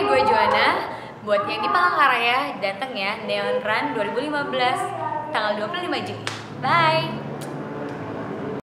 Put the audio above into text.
gue Joanna. Buat yang di Palangkaraya, datang ya Neon Run 2015 tanggal 25 Juni. Bye!